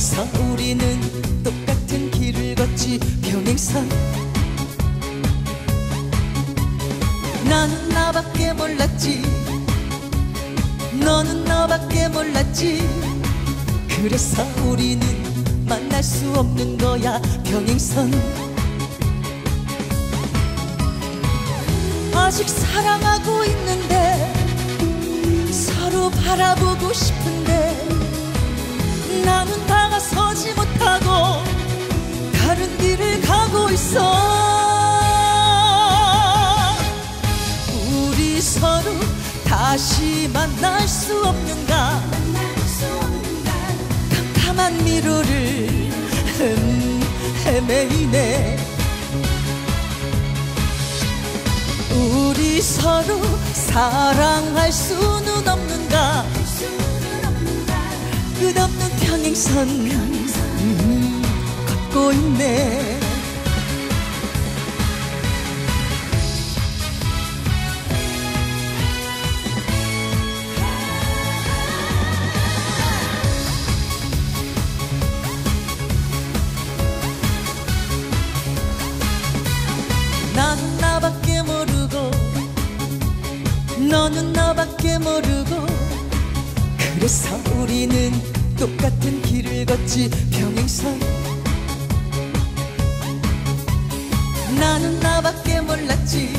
그래서 우리는 똑같은 길을 걷지 평행선. 나는 나밖에 몰랐지, 너는 너밖에 몰랐지. 그래서 우리는 만날 수 없는 거야 평행선. 아직 사랑하고 있는데, 서로 바라보고 싶은데, 나는 다가서지 못하고 다른 길을 가고 있어. 우리 서로 다시 만날 수 없는가? 캄캄한 미로를 헤매이네. 우리 서로 사랑할 수는 없는가? 끝없는 평행선 걷고 있네. 나는 나밖에 모르고, 너는 너밖에 모르고. 그래서 우리는 똑같은 길을 걷지 평행선. 나는 나밖에 몰랐지,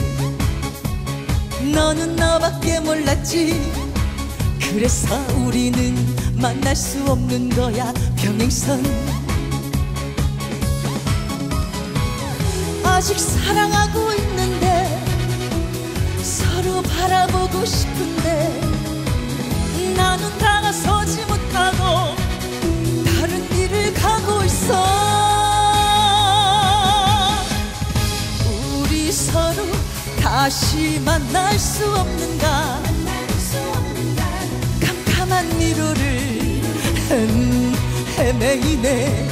너는 너밖에 몰랐지. 그래서 우리는 만날 수 없는 거야 평행선. 아직 사랑하고 있는데, 서로 바라보고 싶은데, 나는 다가서지 못하고 다른 길을 가고 있어. 우리 서로 다시 만날 수 없는가? 캄캄한 미로를 헤매이네.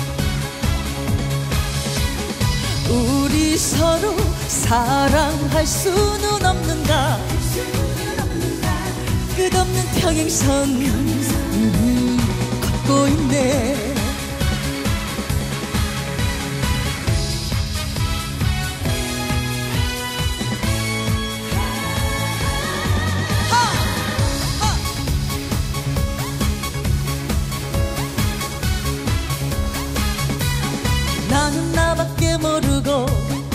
우리 서로 사랑할 수는 없는가? 끝없는 평행선 걷고 있네. 나는 나밖에 모르고,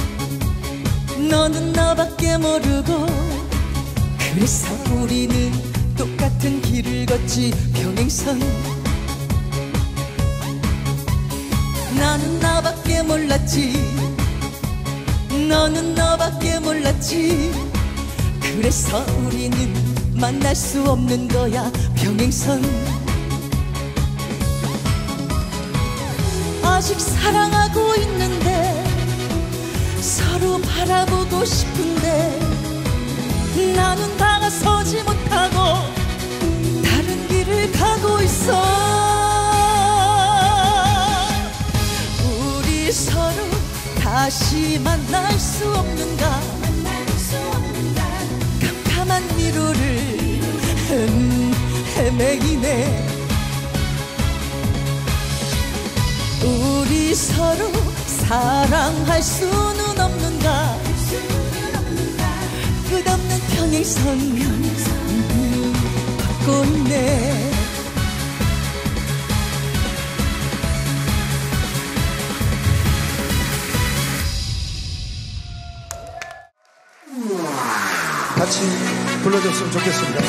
너는 너밖에 모르고. 그래서 우리는 똑같은 길을 걷지 평행선. 나는 나밖에 몰랐지, 너는 너밖에 몰랐지. 그래서 우리는 만날 수 없는 거야 평행선. 아직 사랑하고 있는데, 서로 바라보고 싶은데, 나는 다가서지 못하고 다른 길을 가고 있어. 우리 서로 다시 만날 수 없는가? 캄캄한 미로를 헤매이네. 우리 서로 사랑할 수는 없는가? 끝없는 평행선 걷고 있네. 같이 불러줬으면 좋겠습니다.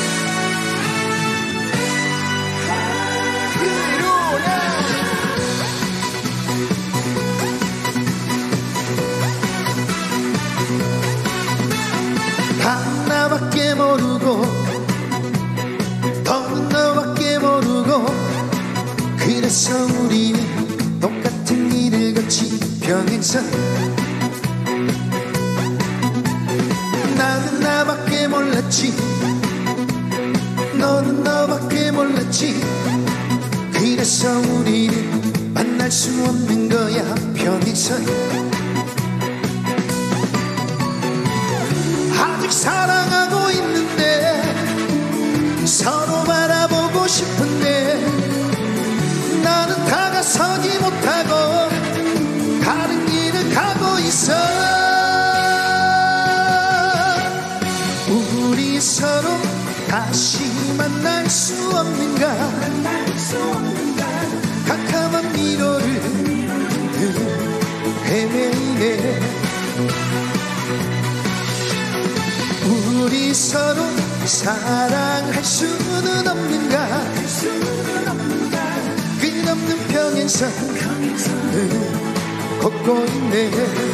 나밖에 모르고, 너는 너밖에 모르고. 그래서 우리는 똑같은 길을 걷지 평행선. 나는 나밖에 몰랐지, 너는 너밖에 몰랐지. 그래서 우리는 만날 수 없는 거야 평행선. 아직 사랑하고 있는데, 서로 바라보고 싶은데, 나는 다 수 없는가 캄캄한 미로를 헤매이네 우리 서로 사랑할 수는 없는가 끝없는 평행선 걷고 있네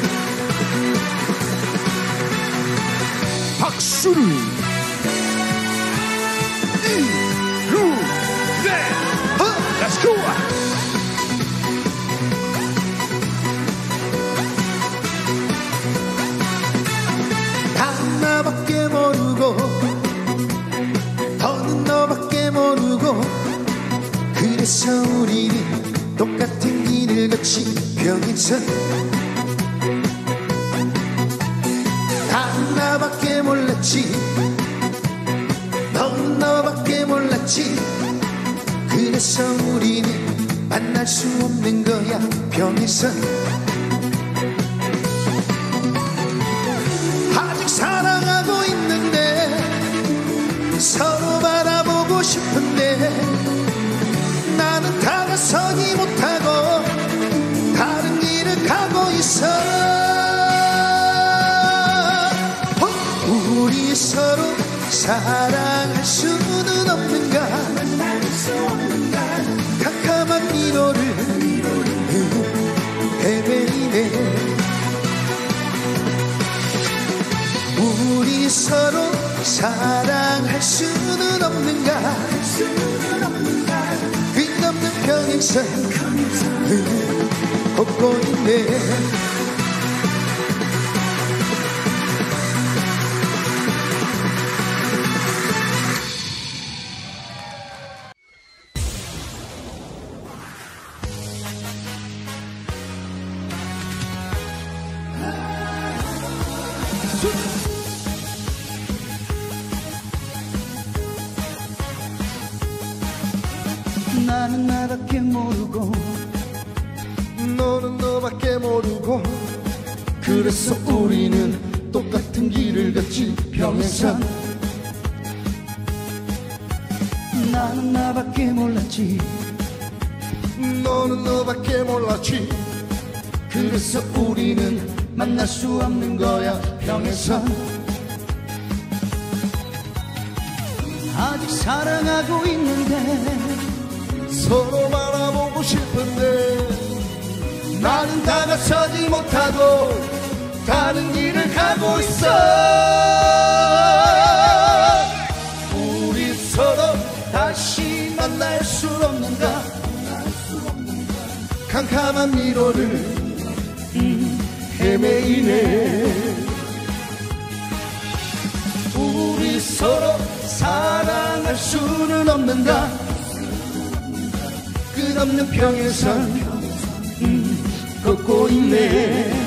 박수를 Let's go! 난 나밖에 모르고 더는 너밖에 모르고 그래서 우리는 똑같은 길을 걷지 평행선 난 나밖에 몰랐지 넌 너밖에 몰랐지 그래서 우리는 만날 수 없는 거야 평행선 아직 사랑하고 있는데 서로 바라보고 싶은데 나는 다가서지 못하고 다른 길을 가고 있어 우리 서로 사랑할 수는 없는가 캄캄한 미로를 헤매이네 우리 서로 사랑할 수는 없는가 끝없는 평행선 걷고 있네 나는 나밖에 모르고 너는 너밖에 모르고 그래서 우리는 똑같은 길을 걷지 평행선 나는 나밖에 몰랐지 너는 너밖에 몰랐지 그래서 우리는 만날 수 없는 거야 평행선 아직 사랑하고 있는데 서로 바라보고 싶은데 나는 다가서지 못하고 다른 길을 가고 있어 우리 서로 다시 만날 수 없는가 캄캄한 미로를 헤매이네 우리 서로 사랑할 수는 없는가 끝없는 평행선 걷고 있네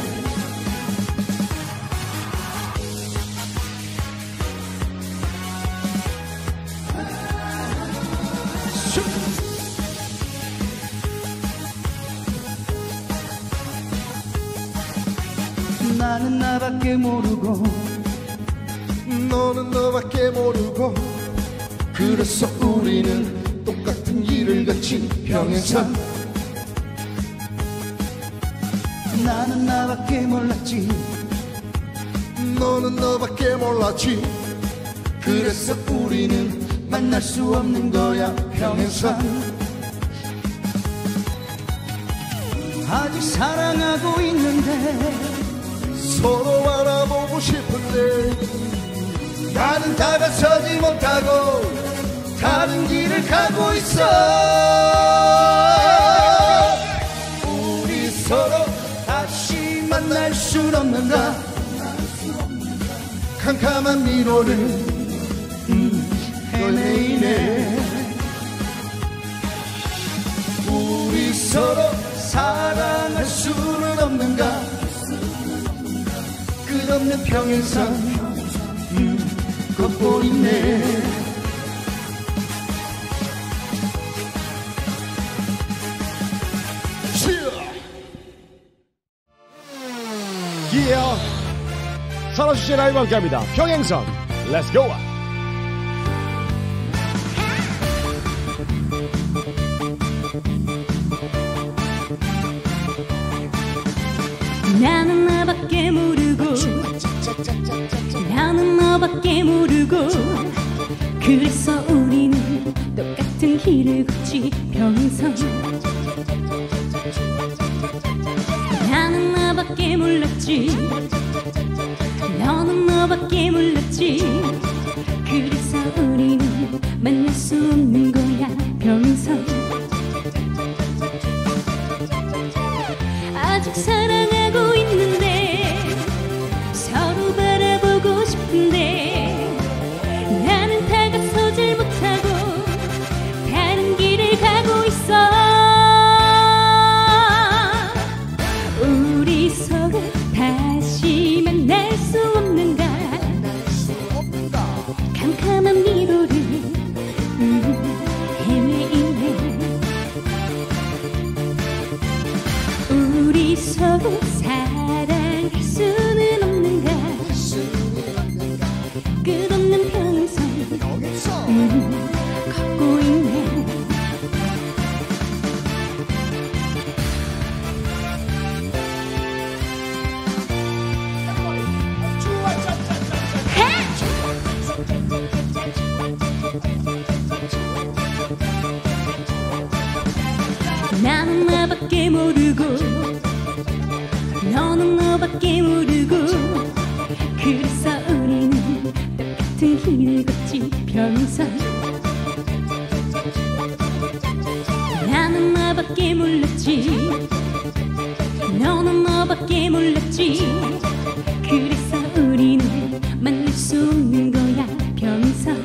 나는 나밖에 모르고 너는 너밖에 모르고 그래서 우리는 똑같은 길을 걷지 평행선 나는 나밖에 몰랐지 너는 너밖에 몰랐지 그래서 우리는 만날 수 없는 거야 평행선 아직 사랑하고 있는데 서로 바라보고 싶은데 나는 다가서지 못하고 다른 길을 가고 있어 우리 서로 다시 만날 순 없는가 캄캄한 미로를 헤매이네 우리 서로 사랑할 수는 없는가 끝없는 평행선 걷고 있네 기어 선호주제 라이브와 함께합니다. 평행선 Let's go. 나는 너밖에 모르고 나는 너밖에 모르고 그래서 우리는 똑같은 길을 걷지 평생 나는 너밖에 몰랐지 너는 너밖에 몰랐지 그래서 우리는 만날 수 없는 거야 평생 아직 사랑하고 있는데 서로 바라보고 싶은데 나는 다가서질 못하고 다른 길을 가고 있어 우리 서로 다시 만날 수 없는가 캄캄한 미로를 헤매이네 우리 서로 사랑할 수는 없는가 끝없는 평생 걷고 있네 나는 나밖에 모르고 너는 너밖에 모르고 그래서 우리는 똑같은 길을 걷지 평생 나는 나밖에 몰랐지 너는 너밖에 몰랐지 그래서 우리는 만날 수 없는 거야 평생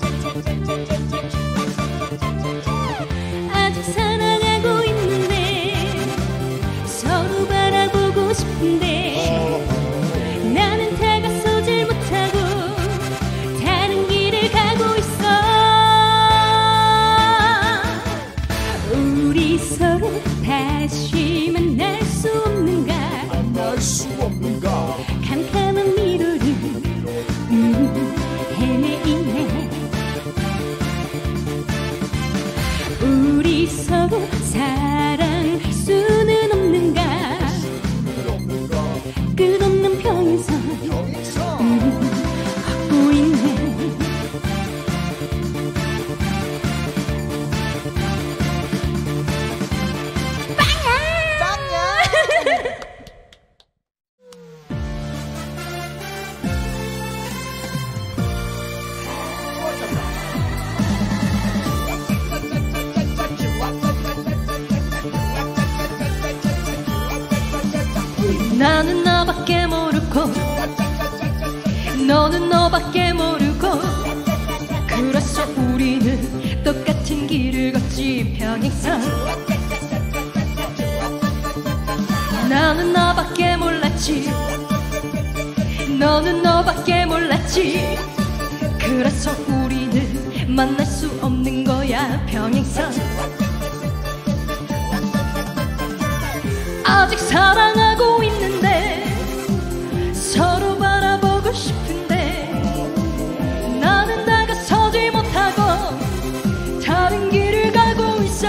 아직 사랑하고 있는데 서로 바라보고 싶은데 나는 다가서질 못하고 다른 길을 가고 있어 우리 서로 다시 만날 수 없는가 캄캄한 미로를 헤매이네 우리 서로 사랑할 수는 없는가 끝없는 평생 걷고 있네 나는 너밖에 모르고 너는 너밖에 모르고 그래서 우리는 똑같은 길을 걷지 평생 나는 너밖에 몰랐지 너는 너밖에 몰랐지 그래서 우리는 만날 수 없는 거야 평생 아직 사랑하고 있는데 서로 바라보고 싶은데 나는 다가서지 못하고 다른 길을 가고 있어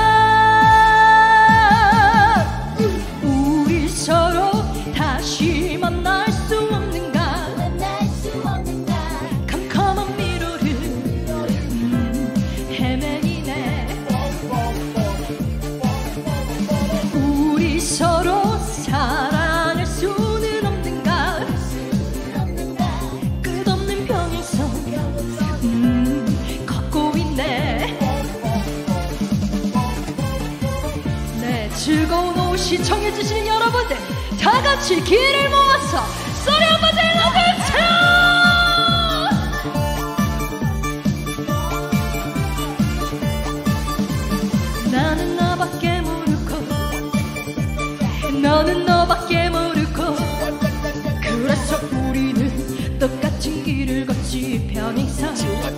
우리 서로 다시 만날 수 없는가 캄캄한 미로를 헤매이네 우리 서로 사랑할 수는 없는가 끝없는 병에서 걷고 있네 네 즐거운 오후 시청해주시는 여러분들 다같이 길을 모아서 소리 한번 질러주세요 나는 너밖에 모르고 너는 너밖에 모르고 그래서 우리는 똑같은 길을 걷지 평생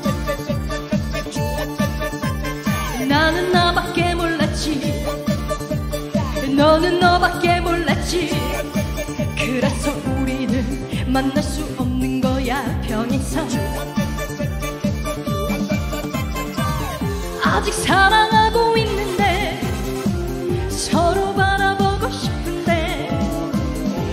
나는 너밖에 몰랐지 너는 너밖에 몰랐지 그래서 우리는 만날 수 없는 거야 평생 아직 사랑하고 있는데 서로 바라보고 싶은데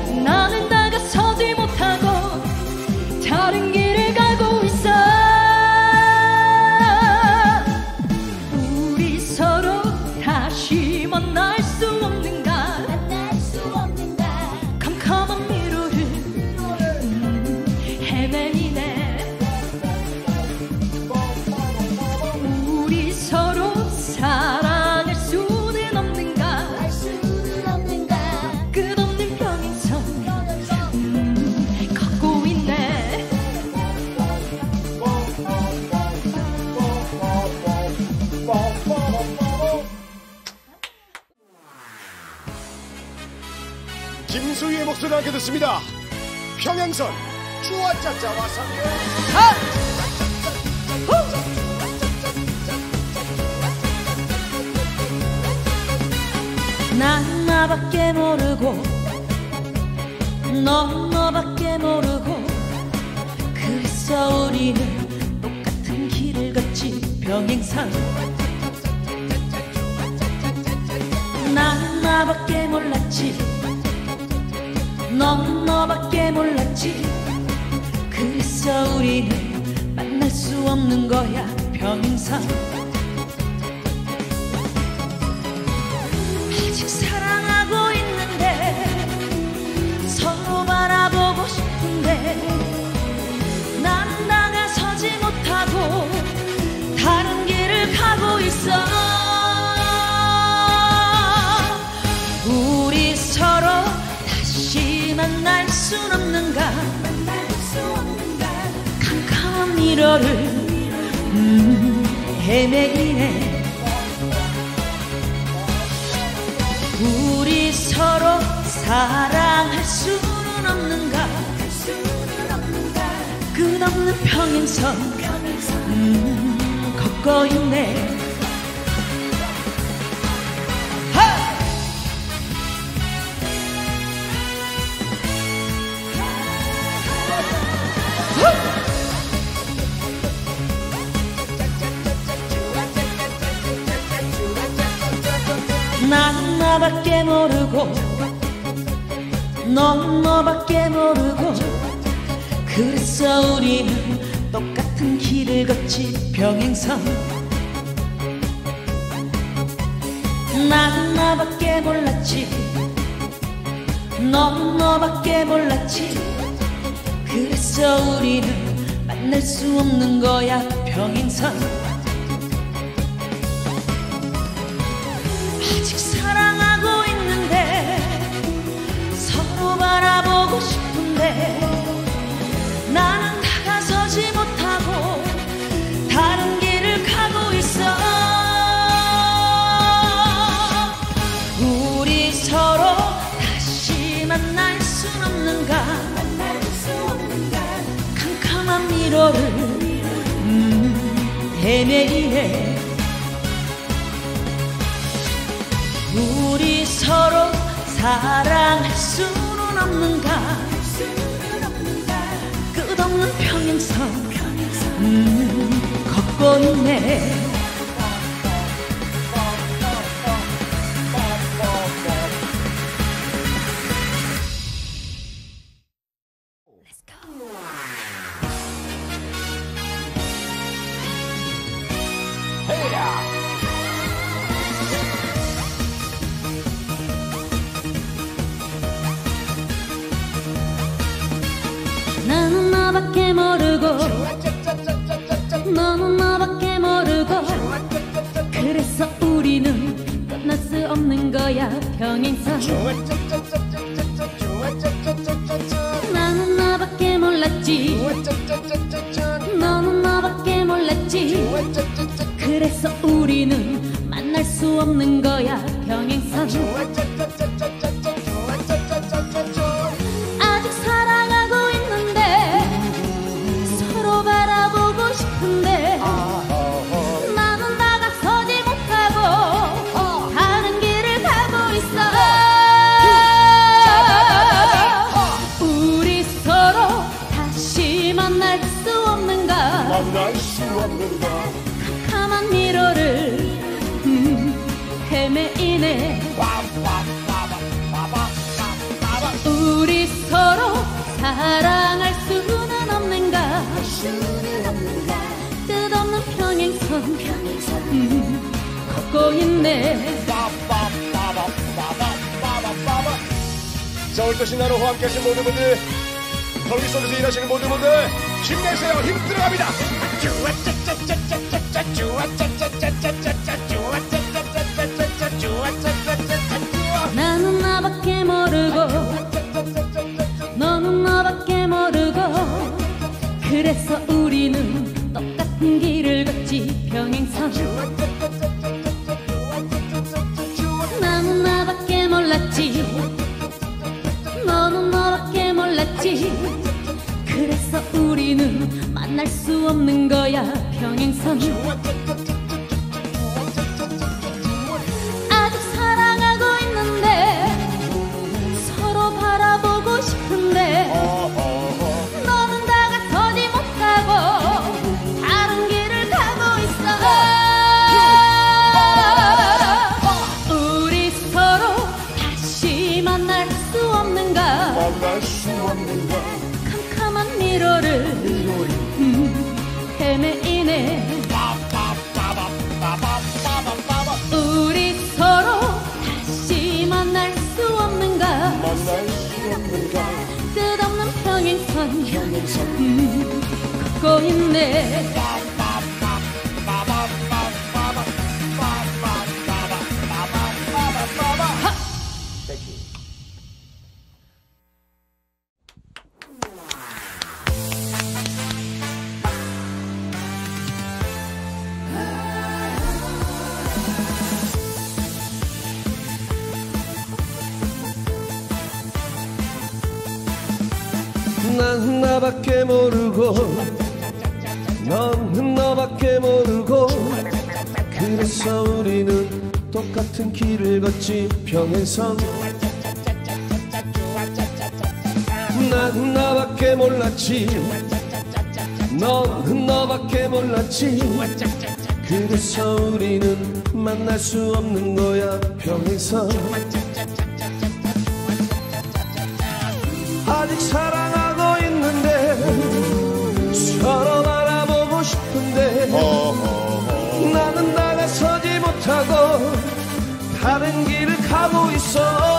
여러분들과 함께 듣습니다. 평행선 쭈와짜짜 와사비요. 난 나밖에 모르고 넌 너밖에 모르고 그래서 우리는 똑같은 길을 걷지 평행선. 난 나밖에 몰랐지 넌 너밖에 몰랐지 그래서 우리는 만날 수 없는 거야 평행선. 아직 사랑하고 있는데 서로 바라보고 싶은데 난 다가서지 못하고 다른 길을 가고 있어. 우리 서로 다시 만날 순 없는가 캄캄한 미러를 헤매이네. 우리 서로 사랑할 수는 없는가 끝없는 평행선 걷고 있네. 난 나밖에 모르고 넌 너밖에 모르고 그래서 우리는 똑같은 길을 걷지 평행선. 난 나밖에 몰랐지 넌 너밖에 몰랐지 그래서 우리는 만날 수 없는 거야 평행선. 아직 사랑하고 있는데 서로 바라보고 싶은데 나는 다가서지 못하고 다른 길을 가고 있어. 우리 서로 다시 만날 순 없는가 캄캄한 미로를 헤매이네. 우리 서로 사랑할 수는 없는가 끝없는 평행선 걷고 있네. 나는 나밖에 모르고 너는 너밖에 모르고 그래서 우리는 끝날 수 없는 거야 평행선. 나는 나밖에 몰랐지 너는 너밖에 몰랐지 그래서 우리는 만날 수 없는 거야 평행선. 아직 사랑하고 있는데 서로 바라보고 싶은데 나는 다가서지 못하고 다른 길을 가고 있어. 우리 서로 다시 만날 수 없는가 캄캄한 미로를 헤매이네. 우리 서로 사랑할 수는 없는가 끝없는 평행선 걷고 있네. 자, 오늘도 신나는 호와 함께 하신 모든 분들, 더위 속에서 일하시는 모든 분들 힘내세요. 힘 들어갑니다. 나는 나밖에 모르고 너는 너밖에 모르고 그래서 우리는 똑같은 길을 걷지 평행선. 나는 나밖에 몰랐지 너는 너 몰랐지. 그래서 우리는 만날 수 없는 거야 평행선. 아직 사랑하고 있는데 서로 바라보고 싶은데 너는 다가서지 못하고 다른 길을 가고 있어. 우리 서로 다시 만날 수 없는가. 캄캄한 미로를 헤매이네. 우리 서로 다시 만날 수 없는가. 끝없는 평행선 걷고 있네. 난 나밖에 모르고 넌 너밖에 모르고 그래서 우리는 똑같은 길을 걷지 평행선. 난 나밖에 몰랐지 넌 너밖에 몰랐지. 그래서 우리는 만날 수 없는 거야 평행선. 아직 사랑하고 있는데 서로 바라보고 싶은데 나는 나가서지 못하고 다른 길을 가고 있어.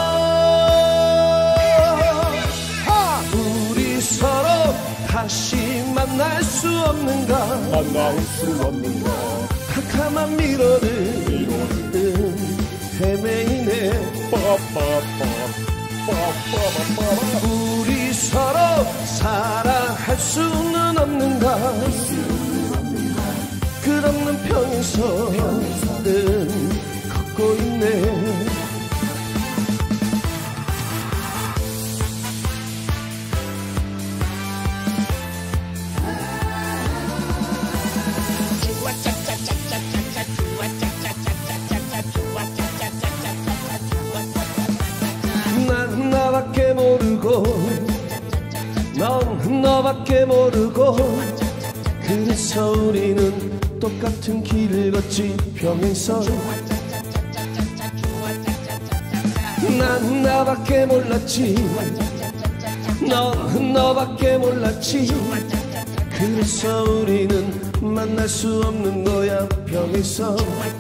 우리 서로 다시 만날 수 없는가. 캄캄한 미로를 헤매이네. 우리 서로 사랑할 수는 없는가. 끝없는 평행선은 걷고 있네. 난 나밖에 모르고 넌 너밖에 모르고 그래서 우리는 똑같은 길을 걷지 평행선. 난 나밖에 몰랐지 넌 너밖에 몰랐지. 그래서 우리는 만날 수 없는 거야 평행선.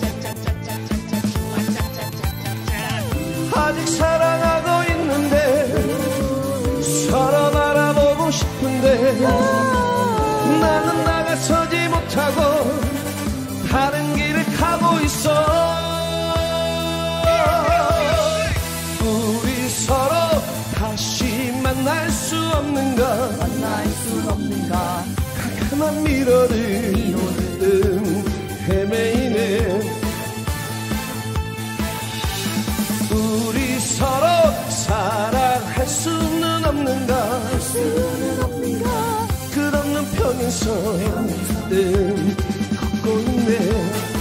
아직 사랑하고 있는데 서로 바라보고 싶은데 나는 나가서지 못하고 다른 길을 가고 있어. 우리 서로 다시 만날 수 없는가. 캄캄한 미로를 헤매이네. 우리 서로 사랑할 수는 없는가. 끝없는 평행선은 걷고 있네.